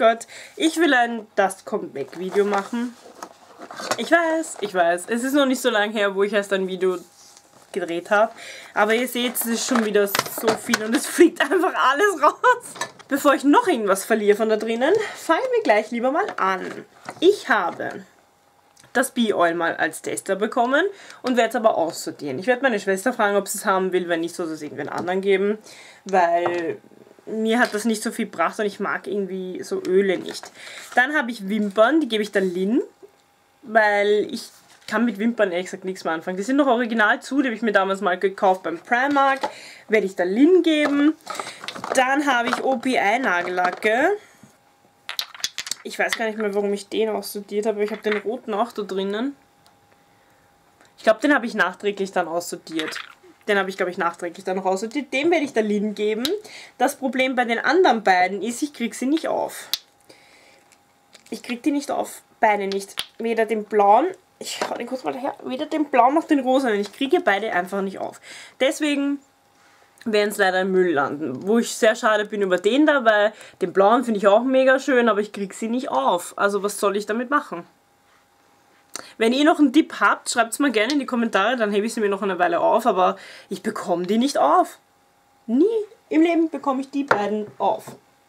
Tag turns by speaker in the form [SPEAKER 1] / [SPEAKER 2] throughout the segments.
[SPEAKER 1] Gott, ich will ein Das kommt weg Video machen. Ich weiß. Es ist noch nicht so lange her, wo ich erst ein Video gedreht habe. Aber ihr seht, es ist schon wieder so viel und es fliegt einfach alles raus. Bevor ich noch irgendwas verliere von da drinnen, fangen wir gleich lieber mal an. Ich habe das Bee-Oil mal als Tester bekommen und werde es aber aussortieren. Ich werde meine Schwester fragen, ob sie es haben will, wenn nicht, soll es irgendwen anderen geben, weil mir hat das nicht so viel gebracht und ich mag irgendwie so Öle nicht. Dann habe ich Wimpern, die gebe ich dann Lynn, weil ich kann mit Wimpern ehrlich gesagt nichts mehr anfangen. Die sind noch original zu, die habe ich mir damals mal gekauft beim Primark, werde ich dann Lynn geben. Dann habe ich OPI Nagellacke. Ich weiß gar nicht mehr, warum ich den aussortiert habe, aber ich habe den roten auch da drinnen. Ich glaube, den habe ich nachträglich dann aussortiert. Den habe ich, glaube ich, nachträglich dann noch aussortiert. Den werde ich der Lynn geben. Das Problem bei den anderen beiden ist, ich kriege sie nicht auf. Ich kriege die nicht auf. Beide nicht. Weder den blauen, ich hau den kurz mal daher, weder den blauen noch den rosa. Ich kriege beide einfach nicht auf. Deswegen werden es leider im Müll landen. Wo ich sehr schade bin über den da, weil den blauen finde ich auch mega schön, aber ich kriege sie nicht auf. Also was soll ich damit machen? Wenn ihr noch einen Tipp habt, schreibt es mal gerne in die Kommentare, dann hebe ich sie mir noch eine Weile auf, aber ich bekomme die nicht auf. Nie im Leben bekomme ich die beiden auf.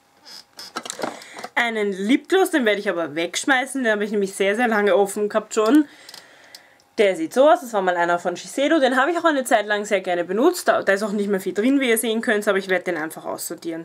[SPEAKER 1] Einen Lipgloss, den werde ich aber wegschmeißen, den habe ich nämlich sehr, sehr lange offen gehabt schon. Der sieht so aus, das war mal einer von Shiseido, den habe ich auch eine Zeit lang sehr gerne benutzt. Da ist auch nicht mehr viel drin, wie ihr sehen könnt, aber ich werde den einfach aussortieren.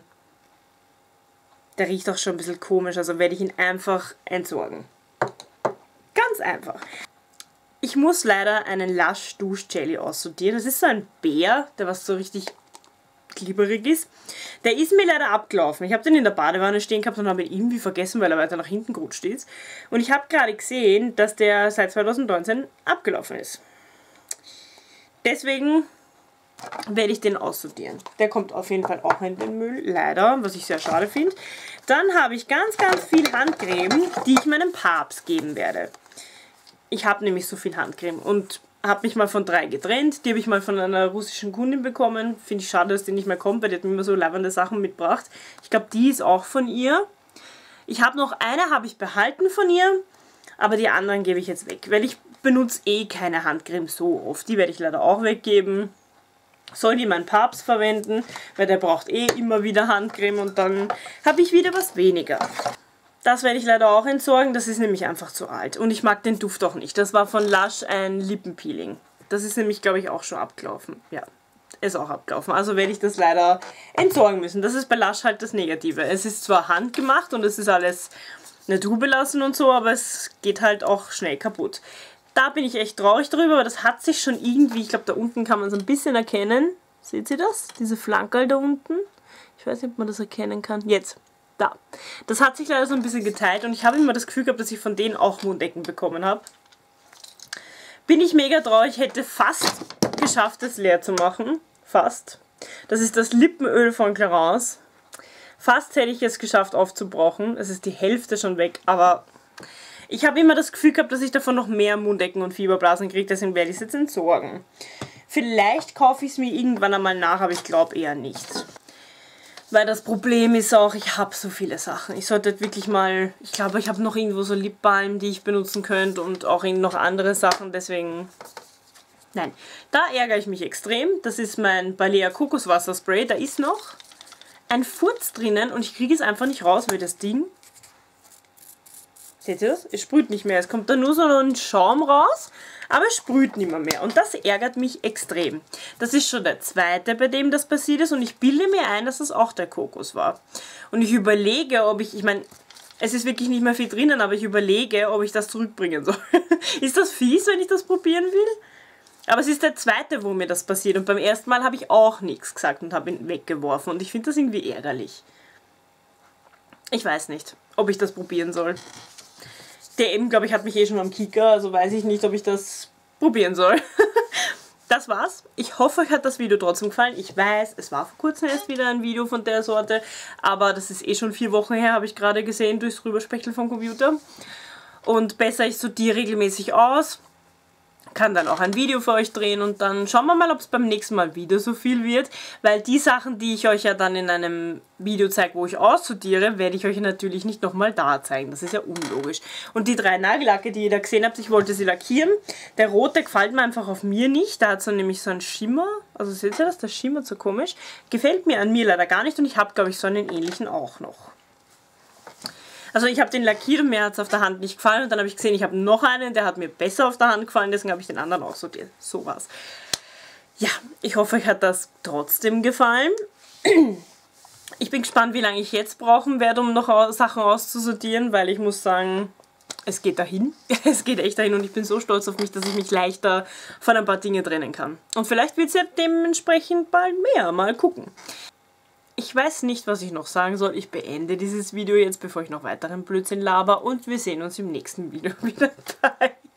[SPEAKER 1] Der riecht auch schon ein bisschen komisch, also werde ich ihn einfach entsorgen. Ganz einfach. Ich muss leider einen Lush Duschjelly aussortieren. Das ist so ein Bär, der was so richtig glibberig ist. Der ist mir leider abgelaufen. Ich habe den in der Badewanne stehen gehabt und habe ihn irgendwie vergessen, weil er weiter nach hinten gerutscht ist. Und ich habe gerade gesehen, dass der seit 2019 abgelaufen ist. Deswegen werde ich den aussortieren. Der kommt auf jeden Fall auch in den Müll, leider, was ich sehr schade finde. Dann habe ich ganz, ganz viel Handcreme, die ich meinem Papst geben werde. Ich habe nämlich so viel Handcreme und habe mich mal von 3 getrennt. Die habe ich mal von einer russischen Kundin bekommen. Finde ich schade, dass die nicht mehr kommt, weil die hat mir immer so lavende Sachen mitgebracht. Ich glaube, die ist auch von ihr. Ich habe noch eine, habe ich behalten von ihr, aber die anderen gebe ich jetzt weg, weil ich benutze eh keine Handcreme so oft. Die werde ich leider auch weggeben. Soll die mein Papst verwenden, weil der braucht eh immer wieder Handcreme und dann habe ich wieder was weniger. Das werde ich leider auch entsorgen, das ist nämlich einfach zu alt. Und ich mag den Duft auch nicht. Das war von Lush ein Lippenpeeling. Das ist nämlich, glaube ich, auch schon abgelaufen. Ja, ist auch abgelaufen. Also werde ich das leider entsorgen müssen. Das ist bei Lush halt das Negative. Es ist zwar handgemacht und es ist alles naturbelassen und so, aber es geht halt auch schnell kaputt. Da bin ich echt traurig drüber, aber das hat sich schon irgendwie, ich glaube, da unten kann man es ein bisschen erkennen. Seht ihr das? Diese Flankerl da unten. Ich weiß nicht, ob man das erkennen kann. Jetzt. Da. Das hat sich leider so ein bisschen geteilt und ich habe immer das Gefühl gehabt, dass ich von denen auch Munddecken bekommen habe. Bin ich mega traurig, hätte fast geschafft, es leer zu machen. Fast. Das ist das Lippenöl von Clarins. Fast hätte ich es geschafft aufzubrauchen. Es ist die Hälfte schon weg, aber ich habe immer das Gefühl gehabt, dass ich davon noch mehr Munddecken und Fieberblasen kriege, deswegen werde ich es jetzt entsorgen. Vielleicht kaufe ich es mir irgendwann einmal nach, aber ich glaube eher nicht. Weil das Problem ist auch, ich habe so viele Sachen. Ich sollte wirklich mal, ich glaube, ich habe noch irgendwo so Lipbalm, die ich benutzen könnte und auch noch andere Sachen, deswegen, nein. Da ärgere ich mich extrem. Das ist mein Balea Kokoswasserspray. Da ist noch ein Furz drinnen und ich kriege es einfach nicht raus, weil das Ding, seht ihr das? Es sprüht nicht mehr. Es kommt da nur so ein Schaum raus, aber es sprüht nicht mehr. Und das ärgert mich extrem. Das ist schon der zweite, bei dem das passiert ist und ich bilde mir ein, dass das auch der Kokos war. Und ich überlege, ob ich meine, es ist wirklich nicht mehr viel drinnen, aber ich überlege, ob ich das zurückbringen soll. Ist das fies, wenn ich das probieren will? Aber es ist der zweite, wo mir das passiert und beim ersten Mal habe ich auch nichts gesagt und habe ihn weggeworfen und ich finde das irgendwie ärgerlich. Ich weiß nicht, ob ich das probieren soll. Der eben, glaube ich, hat mich eh schon am Kicker, also weiß ich nicht, ob ich das probieren soll. Das war's. Ich hoffe, euch hat das Video trotzdem gefallen. Ich weiß, es war vor kurzem erst wieder ein Video von der Sorte, aber das ist eh schon 4 Wochen her, habe ich gerade gesehen, durchs Rüberspechteln vom Computer. Und besser, ich sortiere regelmäßig aus. kann dann auch ein Video für euch drehen und dann schauen wir mal, ob es beim nächsten Mal wieder so viel wird, weil die Sachen, die ich euch ja dann in einem Video zeige, wo ich aussortiere, werde ich euch natürlich nicht nochmal da zeigen. Das ist ja unlogisch. Und die 3 Nagellacke, die ihr da gesehen habt, ich wollte sie lackieren. Der rote gefällt mir einfach auf mir nicht. Da hat so nämlich so einen Schimmer. Also seht ihr das? Der schimmert so komisch. Gefällt mir an mir leider gar nicht und ich habe, glaube ich, so einen ähnlichen auch noch. Also ich habe den lackiert und mir hat es auf der Hand nicht gefallen und dann habe ich gesehen, ich habe noch einen, der hat mir besser auf der Hand gefallen, deswegen habe ich den anderen auch sortiert. So war's. Ja, ich hoffe, euch hat das trotzdem gefallen. Ich bin gespannt, wie lange ich jetzt brauchen werde, um noch Sachen auszusortieren, weil ich muss sagen, es geht dahin. Es geht echt dahin und ich bin so stolz auf mich, dass ich mich leichter von ein paar Dinge trennen kann. Und vielleicht wird es ja dementsprechend bald mehr. Mal gucken. Ich weiß nicht, was ich noch sagen soll. Ich beende dieses Video jetzt, bevor ich noch weiteren Blödsinn laber und wir sehen uns im nächsten Video wieder. Bye!